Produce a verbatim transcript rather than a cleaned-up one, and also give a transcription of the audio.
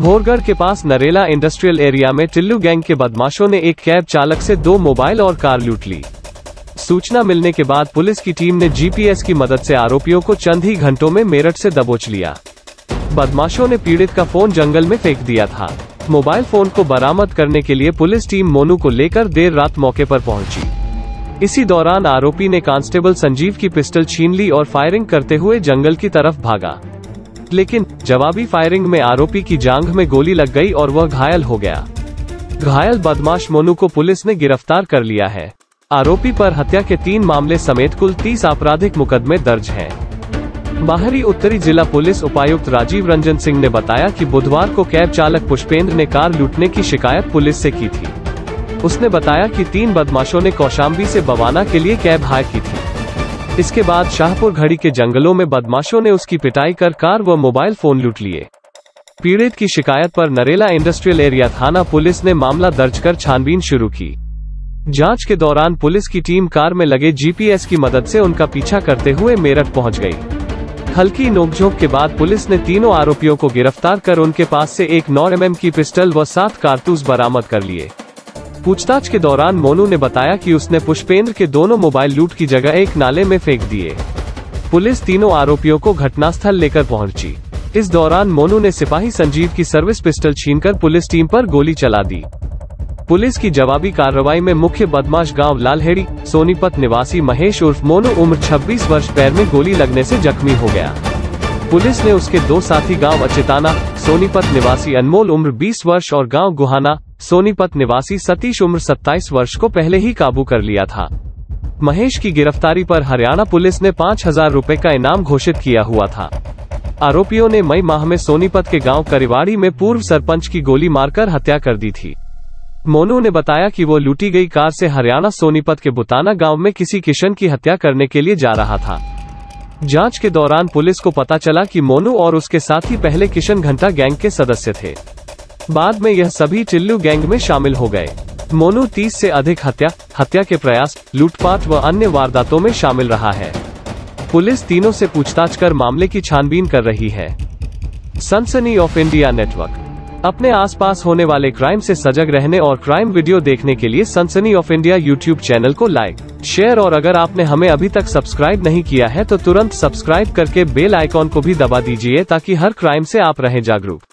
भोरगढ़ के पास Narela industrial area में Tillu gang के बदमाशों ने एक कैब चालक से दो मोबाइल और कार लूट ली। सूचना मिलने के बाद पुलिस की टीम ने जीपीएस की मदद से आरोपियों को चंद ही घंटों में मेरठ से दबोच लिया। बदमाशों ने पीड़ित का फोन जंगल में फेंक दिया था। मोबाइल फोन को बरामद करने के लिए पुलिस टीम मोनू को लेकर देर रात मौके पर पहुंची। इसी दौरान आरोपी ने कांस्टेबल संजीव की पिस्टल छीन ली और फायरिंग करते हुए जंगल की तरफ भागा, लेकिन जवाबी फायरिंग में आरोपी की जांघ में गोली लग गई और वह घायल हो गया। घायल बदमाश मोनू को पुलिस ने गिरफ्तार कर लिया है। आरोपी पर हत्या के तीन मामले समेत कुल तीस आपराधिक मुकदमे दर्ज हैं। बाहरी उत्तरी जिला पुलिस उपायुक्त राजीव रंजन सिंह ने बताया कि बुधवार को कैब चालक पुष्पेंद्र ने कार लूटने की शिकायत पुलिस से की थी। उसने बताया कि तीन बदमाशों ने कौशाम्बी से बवाना के लिए कैब हायर की थी। इसके बाद शाहपुर घड़ी के जंगलों में बदमाशों ने उसकी पिटाई कर कार व मोबाइल फोन लूट लिए। पीड़ित की शिकायत पर नरेला इंडस्ट्रियल एरिया थाना पुलिस ने मामला दर्ज कर छानबीन शुरू की। जांच के दौरान पुलिस की टीम कार में लगे जीपीएस की मदद से उनका पीछा करते हुए मेरठ पहुंच गई। हल्की नोकझोंक के बाद पुलिस ने तीनों आरोपियों को गिरफ्तार कर उनके पास से एक नौ एम एम की पिस्टल व सात कारतूस बरामद कर लिए। पूछताछ के दौरान मोनू ने बताया कि उसने पुष्पेंद्र के दोनों मोबाइल लूट की जगह एक नाले में फेंक दिए। पुलिस तीनों आरोपियों को घटनास्थल लेकर पहुंची। इस दौरान मोनू ने सिपाही संजीव की सर्विस पिस्टल छीनकर पुलिस टीम पर गोली चला दी। पुलिस की जवाबी कार्रवाई में मुख्य बदमाश गांव लालहेड़ी सोनीपत निवासी महेश उर्फ मोनू उम्र छब्बीस वर्ष पैर में गोली लगने से जख्मी हो गया। पुलिस ने उसके दो साथी गांव अचेताना सोनीपत निवासी अनमोल उम्र बीस वर्ष और गांव गुहाना सोनीपत निवासी सतीश उम्र सत्ताईस वर्ष को पहले ही काबू कर लिया था। महेश की गिरफ्तारी पर हरियाणा पुलिस ने पाँच हजार रुपए का इनाम घोषित किया हुआ था। आरोपियों ने मई माह में सोनीपत के गांव करिवाड़ी में पूर्व सरपंच की गोली मारकर हत्या कर दी थी। मोनू ने बताया कि वो लूटी गई कार से हरियाणा सोनीपत के बुताना गांव में किसी किशन की हत्या करने के लिए जा रहा था। जांच के दौरान पुलिस को पता चला कि मोनू और उसके साथी पहले किशन घंटा गैंग के सदस्य थे। बाद में यह सभी टिल्लू गैंग में शामिल हो गए। मोनू तीस से अधिक हत्या, हत्या के प्रयास, लूटपाट व अन्य वारदातों में शामिल रहा है। पुलिस तीनों से पूछताछ कर मामले की छानबीन कर रही है। सनसनी ऑफ इंडिया नेटवर्क। अपने आसपास होने वाले क्राइम से सजग रहने और क्राइम वीडियो देखने के लिए Sansani of India YouTube channel को लाइक, शेयर और अगर आपने हमें अभी तक सब्सक्राइब नहीं किया है तो तुरंत सब्सक्राइब करके बेल आइकॉन को भी दबा दीजिए ताकि हर क्राइम से आप रहें जागरूक।